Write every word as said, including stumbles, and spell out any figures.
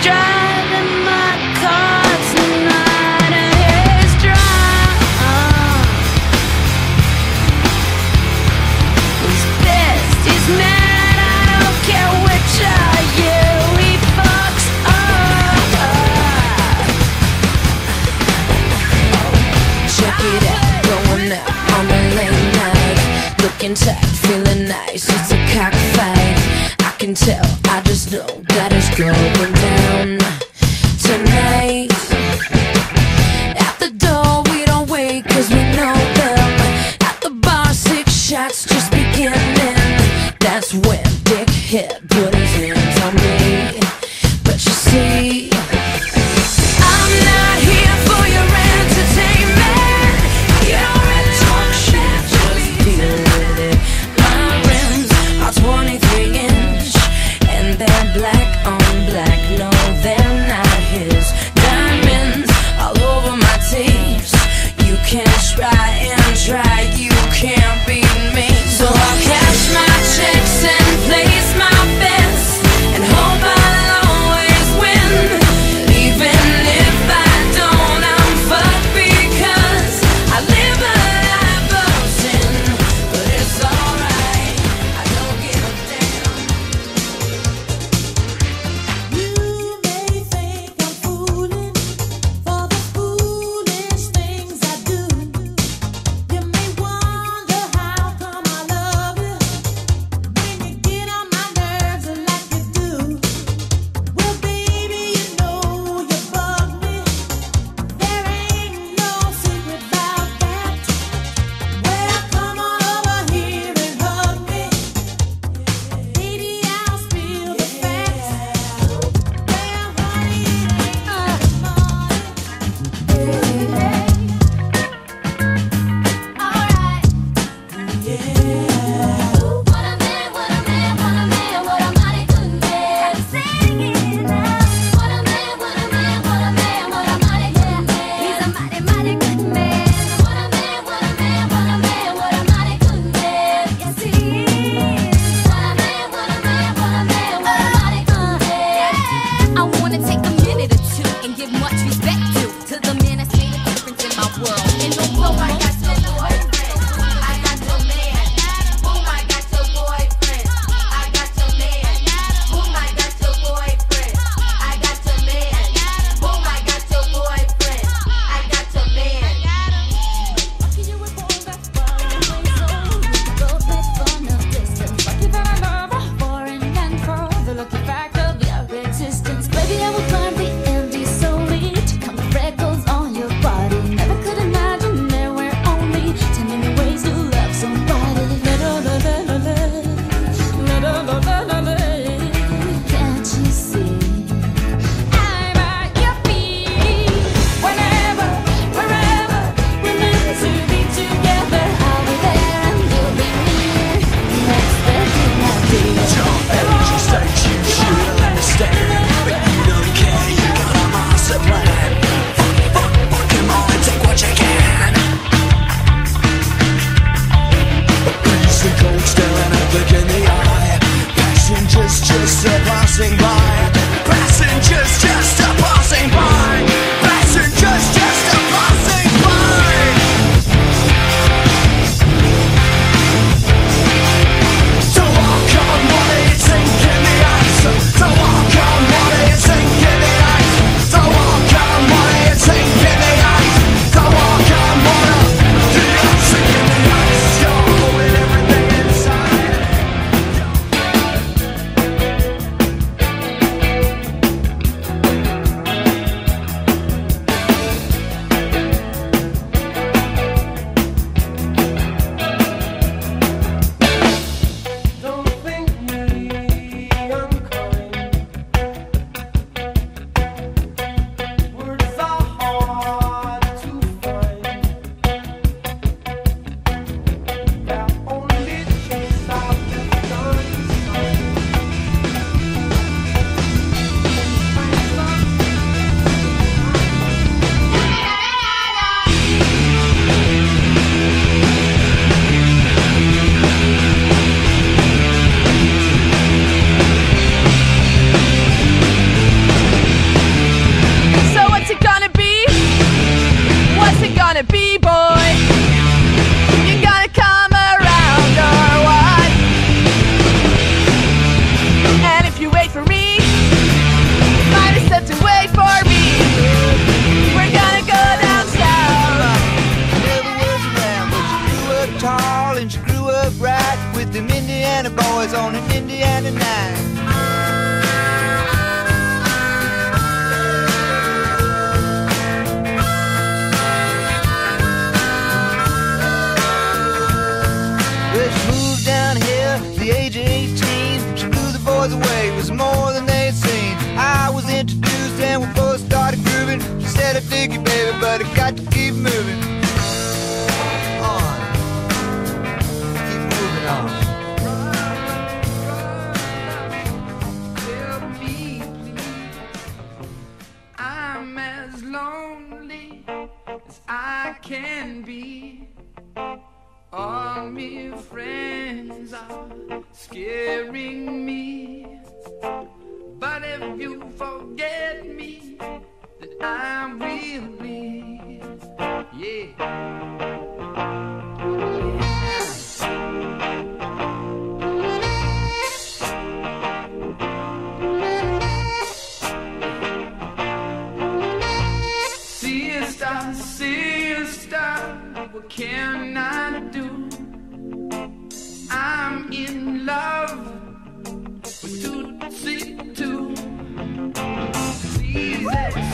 driving my car tonight, and he's drunk. He's pissed, he's mad, I don't care which are you. He fucks up. Check it out, going out on a late night, looking tight, feeling nice, it's a cockfight. I can tell, I just know that it's going down tonight. At the door we don't wait cause we know them. At the bar six shots just beginning. That's when Dick hit put his hands on me. But you see, I'm not here for your entertainment. You don't really talk shit, just deal with it. My rims are twenty-three inch and they're black on black. No, they're not his. Diamonds all over my tapes. You can't try and try, you can't beat me. So I'll cash my checks and place my bets and hope I'll always win. Even if I don't, I'm fucked because I live a life of sin. But it's alright, I don't give a damn. You introduced and we both started grooving. She said I dig you, baby, but I got to keep moving on. Keep moving on. Tell me, please, I'm as lonely as I can be. All my friends are scaring me. But if you forget me, then I will be, yeah. Sister, sister, what can I do? I'm in love with Tootsie too. Please